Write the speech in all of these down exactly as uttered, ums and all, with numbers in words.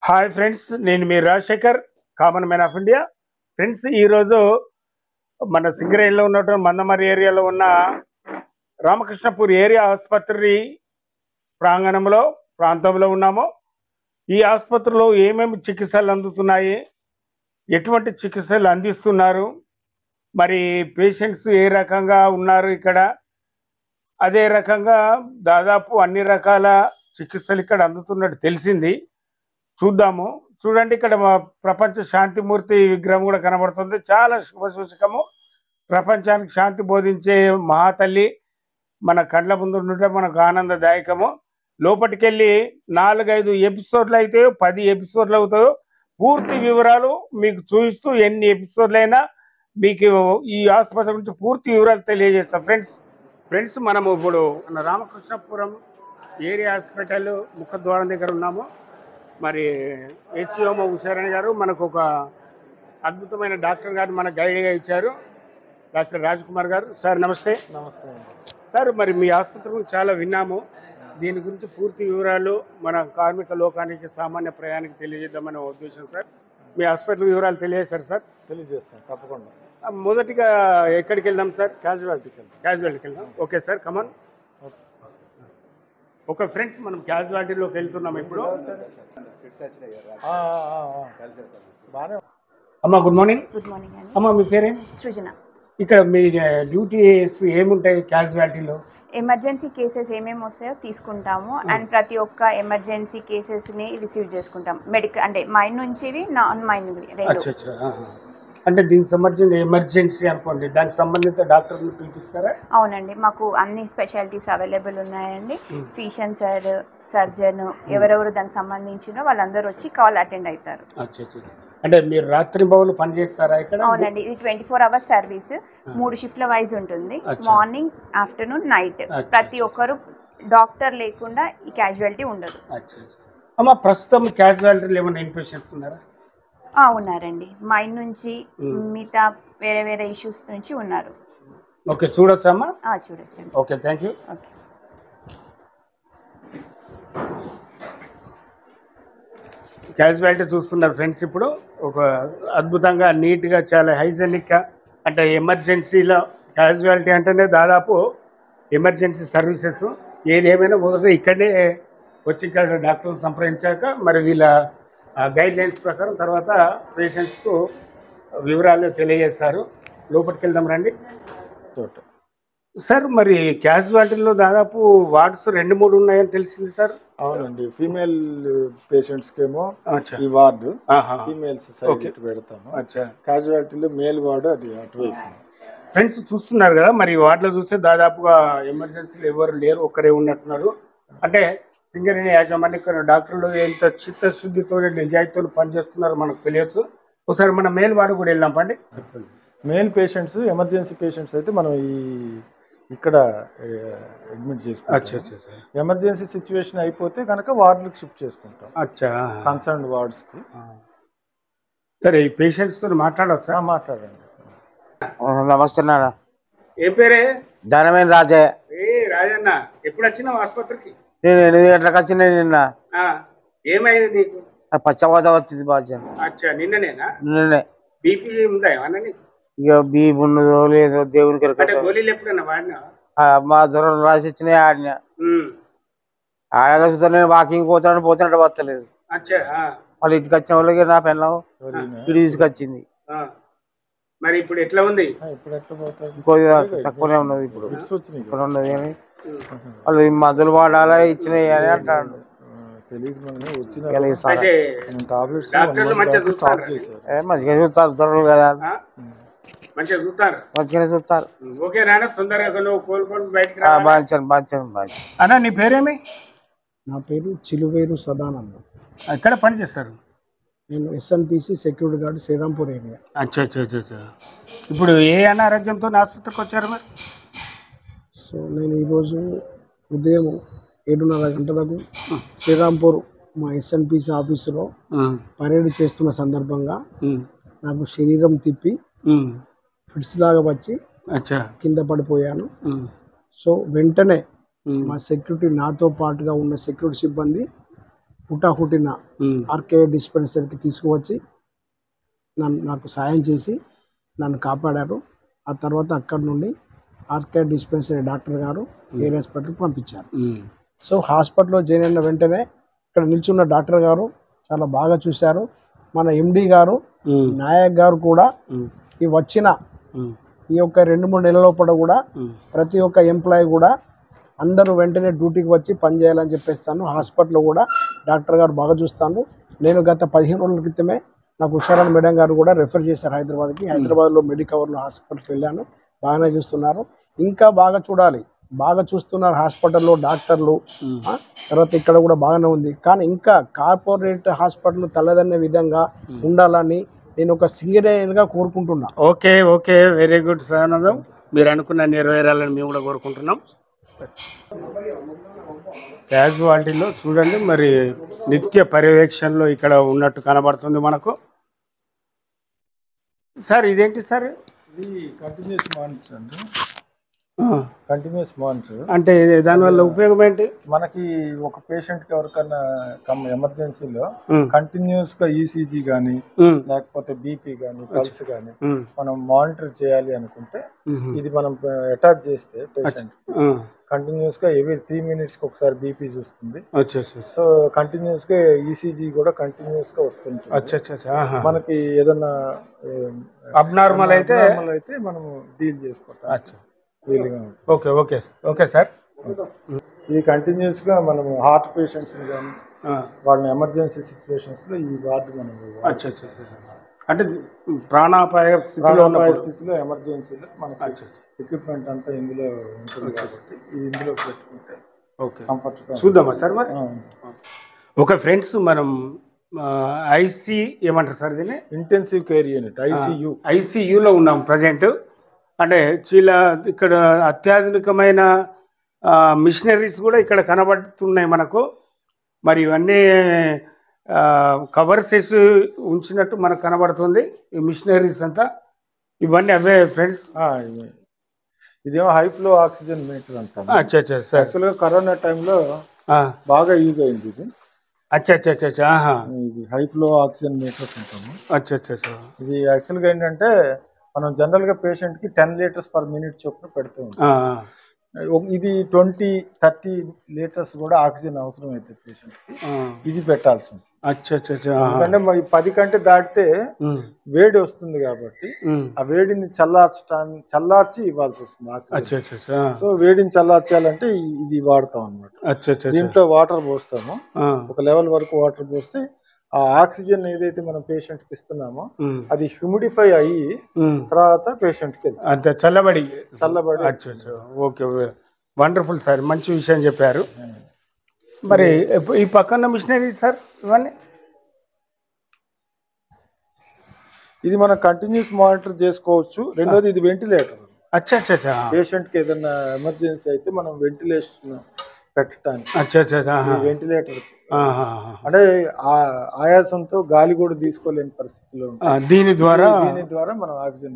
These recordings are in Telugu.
హాయ్ ఫ్రెండ్స్, నేను మీ Rajasekhar, common man of India. Friends, ఈరోజు మన సింగరేణిలో ఉన్నటువంటి మందమరి ఏరియాలో ఉన్న రామకృష్ణపూర్ ఏరియా ఆసుపత్రి ప్రాంగణంలో ప్రాంతంలో ఉన్నాము. ఈ ఆసుపత్రిలో ఏమేమి చికిత్సలు అందుతున్నాయి, ఎటువంటి చికిత్సలు అందిస్తున్నారు, మరి పేషెంట్స్ ఏ రకంగా ఉన్నారు ఇక్కడ, అదే రకంగా దాదాపు అన్ని రకాల చికిత్సలు ఇక్కడ అందుతున్నట్టు తెలిసింది. చూద్దాము. చూడండి, ఇక్కడ మా ప్రపంచ శాంతిమూర్తి విగ్రహం కూడా కనబడుతుంది. చాలా శుభసూచకము. ప్రపంచానికి శాంతి బోధించే మహాతల్లి మన కండ్ల ముందు ఉంటే మనకు ఆనందదాయకము. లోపలికి వెళ్ళి నాలుగైదు ఎపిసోడ్లు అయితే పది ఎపిసోడ్లు అవుతాయో పూర్తి వివరాలు మీకు చూపిస్తూ ఎన్ని ఎపిసోడ్లు అయినా మీకు ఈ ఆసుపత్రి గురించి పూర్తి వివరాలు తెలియజేస్తాం. ఫ్రెండ్స్ ఫ్రెండ్స్ మనము ఇప్పుడు మన రామకృష్ణపురం ఏరియా హాస్పిటల్ ముఖద్వారం దగ్గర ఉన్నాము. మరి ఏసీఓమ ఉషారాణి గారు మనకు ఒక అద్భుతమైన డాక్టర్ గారు మన గైడ్గా ఇచ్చారు, డాక్టర్ రాజ్ కుమార్ గారు. సార్ నమస్తే. నమస్తే సార్, మరి మీ ఆసుపత్రి గురించి చాలా విన్నాము. దీని గురించి పూర్తి వివరాలు మన కార్మిక లోకానికి సామాన్య ప్రయాణికి తెలియజేద్దామనే ఉద్దేశం సార్. మీ హాస్పిటల్ వివరాలు తెలియజేస్తారు సార్? తెలియజేస్తాను తప్పకుండా. మొదటిగా ఎక్కడికి వెళ్దాం సార్? క్యాజువాలిటీకి వెళ్దాం. క్యాజువాలిటీకి వెళ్దాం. Okay sir, come on. Okay friends, మనం క్యాజువాలిటీలోకి వెళ్తున్నాం ఇప్పుడు. అమ్మా గుడ్ మార్నింగ్. గుడ్ మార్నింగ్ అండి. అమ్మా మీ పేరేం? సృజన. ఇక్కడ మీ డ్యూటీస్ ఏముంటాయి క్యాజువాలిటీలో? ఎమర్జెన్సీ కేసెస్ ఏమేమి వస్తాయో తీసుకుంటాము అండ్ ప్రతి ఒక్క ఎమర్జెన్సీ కేసెస్ని రిసీవ్ చేసుకుంటాం. మెడికల్ అంటే మైండ్ నుంచి నాన్ మైండ్ రెండు. అంటే దీనికి సంబంధించిన ఎమర్జెన్సీ అనుకోండి, దానికి సంబంధిత డాక్టర్ని పిలిపిస్తారా? అవునండి, మాకు అన్ని స్పెషాలిటీస్ అవైలబుల్ ఉన్నాయండి. ఫిజిషియన్ సార్, సర్జన్, ఎవరెవరు దానికి సంబంధించిన వాళ్ళందరూ వచ్చి కాల్ అటెండ్ అవుతారు. అంటే మీరు రాత్రి బౌలు పని చేస్తారా ఇక్కడ? అవునండి, ఇది ట్వంటీ ఫోర్ అవర్స్ సర్వీస్. మూడు షిఫ్ట్ల వైజ్ ఉంటుంది, మార్నింగ్, ఆఫ్టర్నూన్, నైట్. ప్రతి ఒక్కరు డాక్టర్ లేకుండా ఈ క్యాజువాలిటీ ఉండదు. అమ్మా, ప్రస్తుతం క్యాజువాలిటీలో ఏమైనా ఇన్ఫెక్షన్స్ ఉన్నారా? ఉన్నారండి, మైండ్ నుంచి మిగతా వేరే వేరే ఇష్యూస్ నుంచి ఉన్నారు. ఓకే, చూడొచ్చా అమ్మా? చూడొచ్చండి. Okay, thank you. Okay, casualty చూస్తున్నారు ఫ్రెండ్స్. ఇప్పుడు ఒక అద్భుతంగా నీట్గా చాలా హైజెనిక్గా, అంటే ఎమర్జెన్సీలో క్యాజువాలిటీ అంటేనే దాదాపు ఎమర్జెన్సీ సర్వీసెస్. ఏది ఏమైనా మొదట ఇక్కడే వచ్చి ఇక్కడ డాక్టర్ని సంప్రదించాక మరి వీళ్ళ గైడ్ లైన్స్ ప్రకారం తర్వాత పేషెంట్స్కు వివరాలు తెలియజేస్తారు. లోపలికి వెళ్దాం రండి. సార్, మరి క్యాజువాలిటీలో దాదాపు వార్డ్స్ రెండు మూడు ఉన్నాయని తెలిసింది సార్. అవునండి, ఫీమేల్ పేషెంట్స్కి ఏమో ఈ వార్డు, ఫీమేల్స్ సైడ్ పెడతాము. క్యాజువాలిటీలో మేల్ వార్డు అది అటువైపు. ఫ్రెండ్స్ చూస్తున్నారు కదా, మరి వార్డులో చూస్తే దాదాపుగా ఎమర్జెన్సీలో ఎవరు లేరు, ఒక్కరే ఉన్నట్టున్నారు. అంటే సింగరేణి యాజమాన్య డాక్టర్లు ఎంత చిత్తశుద్ధితో నిజాయితీతో పనిచేస్తున్నారో మనకు తెలియచ్చు. ఒకసారి మన మేల్ వార్డు కూడా వెళ్ళాం పండి. మేల్ పేషెంట్స్, ఎమర్జెన్సీ పేషెంట్స్ అయితే మనం ఈ ఇక్కడ అడ్మిట్ చేసుకుంటాం. ఎమర్జెన్సీ సిచ్యువేషన్ అయిపోతే కనుక వార్డులకు షిఫ్ట్ చేసుకుంటాం. అచ్చా, కన్సర్న్ వార్డ్స్కి. సరే, ఈ పేషెంట్స్తో మాట్లాడవచ్చా? మాట్లాడండి. నమస్తే నాన్న. ఏం పేరే? ధనమైన రాజే. ఏ రాజన్న, ఎప్పుడు వచ్చినావు ఆసుపత్రికి? నేను ఎనిమిది గంటలకు వచ్చిన నిన్న. ఏమైంది నీకు? పచ్చవాత వచ్చింది బాగా. అచ్చా, నిన్ననేనా? నిన్ననే. బీపీ ఉందా ఏమన్నా నీకు? ఇక బీపీ ఉన్నదో లేదో దేవునికి గోళీలు ఎప్పుడన్నా వాడినా? మా దూరం రాసి వచ్చినాయి, ఆడినా ఆడగా చూస్తా. నేను వాకింగ్ పోతాను పోతున్నట్టు వస్తలేదు. వాళ్ళు ఇంటికి వచ్చిన వాళ్ళకి నా పెళ్ళం ఇటు తీసుకొచ్చింది. మరి ఇప్పుడు ఎట్లా ఉంది? ఇంకో తక్కువనే ఉన్నది ఇప్పుడు. ఇక్కడ ఉన్నది కానీ వాళ్ళు మందులు వాడాలా ఇచ్చినాయి అని అంటాడు. మంచిగా చూస్తారు దొరలు కదా, మంచిగా చూస్తారు. మంచిగానే చూస్తారు. అన్నా, నీ పేరేమి? నా పేరు చిలువేరు సదానంద. ఎక్కడ పని చేస్తారు? నేను SNPC security guard, Srirampur area. అచ్చా అచ్చా అచ్చా. ఇప్పుడు ఏ అనారోగ్యంతో ఆసుపత్రికి వచ్చారు మీరు? సో నేను ఈరోజు ఉదయం ఏడున్నర గంటలకు శ్రీరాంపూర్ మా ఎస్ఎన్పిసి ఆఫీసులో పరేడ్ చేస్తున్న సందర్భంగా నాకు శరీరం తిప్పి ఫిట్స్ లాగా వచ్చి కింద పడిపోయాను. సో వెంటనే మా సెక్యూరిటీ, నాతో పాటుగా ఉన్న సెక్యూరిటీ సిబ్బంది హుటాహుటిన ఆర్కే డిస్పెన్సరీకి తీసుకువచ్చి నన్ను నాకు సాయం చేసి నన్ను కాపాడారు. ఆ తర్వాత అక్కడ నుండి ఆర్కే డిస్పెన్సరీ డాక్టర్ గారు ఏరియా హాస్పిటల్కి పంపించారు. సో హాస్పిటల్లో జాయిన్ అయిన వెంటనే ఇక్కడ నిల్చున్న డాక్టర్ గారు చాలా బాగా చూశారు. మన ఎండి గారు నాయక్ గారు కూడా ఈ వచ్చిన ఈ యొక్క రెండు మూడు నెలల లోపల కూడా ప్రతి ఒక్క ఎంప్లాయీ కూడా అందరూ వెంటనే డ్యూటీకి వచ్చి పనిచేయాలని చెప్పేస్తాను. హాస్పిటల్లో కూడా డాక్టర్ గారు బాగా చూస్తాను. నేను గత పదిహేను రోజుల క్రితమే నాకు ఉషారాణి మేడం గారు కూడా రెఫర్ చేశారు హైదరాబాద్కి. హైదరాబాద్లో మెడికవర్లో హాస్పిటల్కి వెళ్ళాను. బాగానే చూస్తున్నారు. ఇంకా బాగా చూడాలి, బాగా చూస్తున్నారు హాస్పిటల్లో డాక్టర్లు. తర్వాత ఇక్కడ కూడా బాగానే ఉంది. కానీ ఇంకా కార్పొరేట్ హాస్పిటల్ తలదన్నే విధంగా ఉండాలని నేను ఒక సింగరేణిగా కోరుకుంటున్నా. ఓకే ఓకే వెరీ గుడ్ సానందం. మీరు అనుకున్న నెరవేరాలని మేము కూడా కోరుకుంటున్నాం. క్యాజువాలిటీలో చూడండి మరి నిత్య పర్యవేక్షణలో ఇక్కడ ఉన్నట్టు కనబడుతుంది మనకు. సార్ ఇదేంటి సార్? ఇది కంటిన్యూస్ మానిటర్ అండి. కంటిన్యూస్ మానిటర్ అంటే దానివల్ల ఉపయోగం ఏంటి? మనకి ఒక పేషెంట్ కి ఎవరికన్నా ఎమర్జెన్సీలో కంటిన్యూస్ గా ఈసీజీ గానీ లేకపోతే బీపీ గానీ పల్స్ గానీ మనం మానిటర్ చేయాలి అనుకుంటే ఇది మనం అటాచ్ చేస్తే పేషెంట్ కంటిన్యూస్ గా ఎవ్రీ త్రీ మినిట్స్ కి ఒకసారి బీపీ చూస్తుంది. సో కంటిన్యూస్ గా ఈసీజీ కూడా కంటిన్యూస్ గా వస్తుంది. మనకి ఏదన్నా అబ్నార్మల్ అయితే అయితే మనం డీల్ చేసుకుంటాం. Okay okay okay sir. ఇది కంటిన్యూస్ గా మనం హార్ట్ పేషెంట్స్ కానీ వాళ్ళని ఎమర్జెన్సీ సిచ్యువేషన్స్ లో ఈ వార్డు మనం అంటే ప్రాణాపాయ ప్రాణాపాయ స్థితిలో ఎమర్జెన్సీలో మనకి ఎక్విప్మెంట్ అంతా ఇందులో ఉంటుంది కాబట్టి ఇందులో పెట్టుకుంటే ఓకే కంఫర్ట్. చూద్దామా సార్ మరి? ఓకే ఫ్రెండ్స్, మనం ఐసీ ఏమంటారు సార్ దీన్ని? ఇంటెన్సివ్ కేర్ యూనిట్ ఐసీయూ ఐసీయూలో ఉన్నాం ప్రజెంట్. అంటే చీల ఇక్కడ అత్యాధునికమైన మిషనరీస్ కూడా ఇక్కడ కనబడుతున్నాయి మనకు. మరి ఇవన్నీ కవర్స్ వేసి ఉంచినట్టు మనకు కనబడుతుంది ఈ మిషనరీస్ అంతా. ఇవన్నీ అవే ఫ్రెండ్స్. ఇదేమో హై ఫ్లో ఆక్సిజన్ మీటర్ అంటాం. అచ్చా అచ్చా సార్. యాక్చువల్గా కరోనా టైంలో బాగా యూజ్ అయింది ఇది. అచ్చా అచ్చా అచ్చా. ఇది హై ఫ్లో ఆక్సిజన్ మీటర్స్ అంటాము. అచ్చా అచ్చా. ఇది యాక్చువల్గా ఏంటంటే మనం జనరల్ గా పేషెంట్ కి టెన్ లీటర్స్ పర్ మినిట్ చొప్పున పెడుతూ ఉంటాం. ఇది ట్వంటీ థర్టీ లీటర్స్ కూడా ఆక్సిజన్ అవసరం అయితే పేషెంట్ కి ఇది పెట్టాల్సి ఉంటుంది. ఎందుకంటే మరి పది కంటే దాటితే వేడి వస్తుంది కాబట్టి ఆ వేడిని చల్లార్చడానికి చల్లార్చి ఇవ్వాల్సి వస్తుంది ఆక్సిజన్. సో వేడిని చల్లార్చాలంటే ఇది వాడతాం అన్నమాట. దీంట్లో వాటర్ పోస్తాము, ఒక లెవెల్ వరకు వాటర్ పోస్తే ఆ ఆక్సిజన్ ఏదైతే మనం పేషెంట్ కి ఇస్తున్నామో అది హ్యూమిడిఫై అయ్యి తర్వాత పేషెంట్ కి అంతే చల్లబడి చల్లబడి. ఓకే వండర్ఫుల్ సార్, మంచి విషయం చెప్పారు. మరి ఈ పక్కన మిషనరీ సార్ ఇవన్నీ ఇది మనం కంటిన్యూస్ మానిటర్ చేసుకోవచ్చు. రెండోది ఇది వెంటిలేటర్. అచ్చా అచ్చా. పేషెంట్ కి ఏదైనా ఎమర్జెన్సీ అయితే మనం వెంటిలేషన్ పెట్టడానికి అచ్చా అచ్చా వెంటిలేటర్ అంటే ఆయాసంతో గాలి కూడా తీసుకోలేని పరిస్థితిలో దీని ద్వారా దీని ద్వారా మనం ఆక్సిజన్.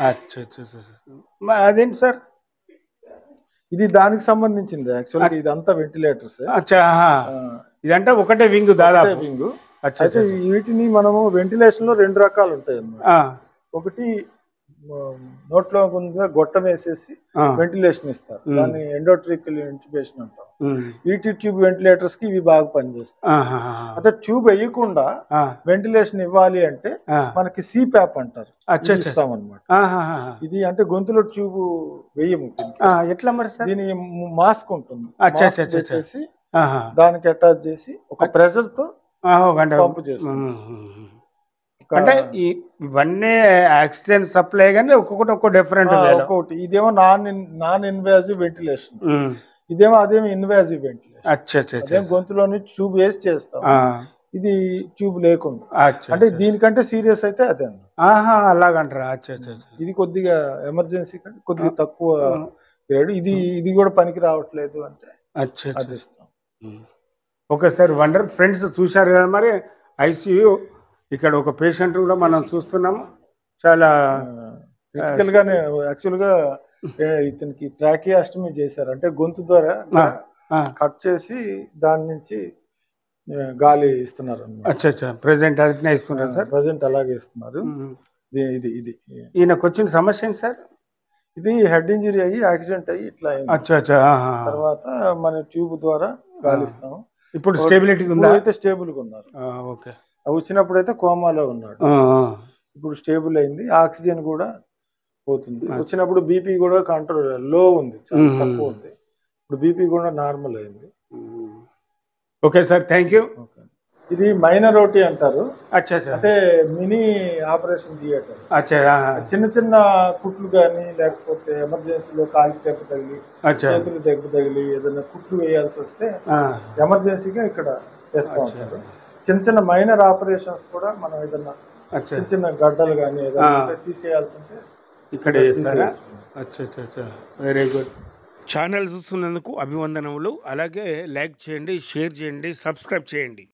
అదేంటి సార్? ఇది దానికి సంబంధించింది యాక్చువల్గా. ఇదంతా వెంటిలేటర్స్. ఇదంటే ఒకటే వింగ్, దాదాపు వింగ్. అయితే వీటిని మనము వెంటిలేషన్ లో రెండు రకాలు ఉంటాయి అన్నమాట. ఒకటి నోట్లో కొంచెం గొట్టం వేసేసి వెంటిలేషన్ ఇస్తారు, దాన్ని ఎండోట్రికల్ ఇంట్యుబేషన్ అంటాం. ఈటీ ట్యూబ్ వెంటిలేటర్స్ కి ఇవి బాగా పనిచేస్తాయి. అదే ట్యూబ్ వేయకుండా వెంటిలేషన్ ఇవ్వాలి అంటే మనకి సిప్యాప్ అంటారు, ఇస్తాం అనమాట. ఇది అంటే గొంతులో ట్యూబ్ వేయము. ఎట్లా మరి సార్? దీని మాస్క్ ఉంటుంది, చేసి దానికి అటాచ్ చేసి ఒక ప్రెషర్ తో పంపు చేస్తాం. అంటే ఇవన్నీ ఆక్సిజన్ సప్లై కానీ ఒక్కొక్కటి ఒక్కో డిఫరెంట్. ఒక్కొక్కటి ఇదేమో నాన్ నాన్ ఇన్వాజివ్ వెంటిలేషన్, ఇదేమో అదేమో ఇన్వాజివ్ వెంటిలేషన్. అచ్చా. గొంతులోని ట్యూబ్ వేసి చేస్తాం, ఇది ట్యూబ్ లేకుండా. అంటే దీనికంటే సీరియస్ అయితే అదే అలాగంటారా? అచ్చా అచ్చా. ఇది కొద్దిగా ఎమర్జెన్సీ కంటే కొద్దిగా తక్కువ పీరియడ్. ఇది ఇది కూడా పనికి రావట్లేదు అంటే అచ్చా ఇస్తాం. Okay sir, wonder. ఫ్రెండ్స్ చూశారు కదా మరి ఐసీయూ. ఇక్కడ ఒక పేషెంట్ కూడా మనం చూస్తున్నాము. చాలా క్రిటికల్ గానే యాక్చువల్ గా ఇతనికి ట్రాకియాస్టమీ చేశారు. అంటే గొంతు ద్వారా కట్ చేసి దాని నుంచి గాలి ఇస్తున్నారు అన్నమాట. అచ్చా అచ్చా ప్రెసెంట్ అదినే ఇస్తున్నారు సార్. ప్రజెంట్ అలాగే ఇస్తున్నారు. ఇది ఇది ఇది ఈయనకు వచ్చిన సమస్య ఏంటి సార్? ఇది హెడ్ ఇంజరీ అయ్యి యాక్సిడెంట్ అయ్యి ఇట్లా అయింది. అచ్చా అచ్చా తర్వాత మన ట్యూబ్ ద్వారా గాలిస్తాం. ఇప్పుడు స్టేబిలిటీ ఉందా? అయితే స్టేబుల్ గా ఉన్నారు. ఓకే. వచ్చినప్పుడు అయితే కోమాలో ఉన్నాడు, ఇప్పుడు స్టేబుల్ అయింది. ఆక్సిజన్ కూడా పోతుంది. వచ్చినప్పుడు బీపీ కూడా కంట్రోల్ లో ఉంది, చాలా తక్కువ ఉంది. ఇప్పుడు బీపీ కూడా నార్మల్ అయింది. Okay sir, thank you. ఇది మైనర్ ఓటీ అంటారు. అచ్చా అచ్చా అంటే మినీ ఆపరేషన్ థియేటర్. అచ్చా చిన్న చిన్న కుట్లు కానీ లేకపోతే ఎమర్జెన్సీలో కాలికి దెబ్బ తగిలి చేతులు దెబ్బ తగిలి ఏదైనా కుట్లు వేయాల్సి వస్తే ఎమర్జెన్సీగా ఇక్కడ చేస్తూ ఉంటారు. చిన్న చిన్న మైనర్ ఆపరేషన్స్ కూడా మనం ఏదైనా చిన్న చిన్న గడ్డలు కానీ ఏదైనా తీసేయాల్సి ఉంటే ఇక్కడ చేస్తారా? అచ్చా అచ్చా అచ్చా వెరీ గుడ్. ఛానల్ చూస్తున్నందుకు అభివందనములు. అలాగే లైక్ చేయండి, షేర్ చేయండి, సబ్స్క్రైబ్ చేయండి.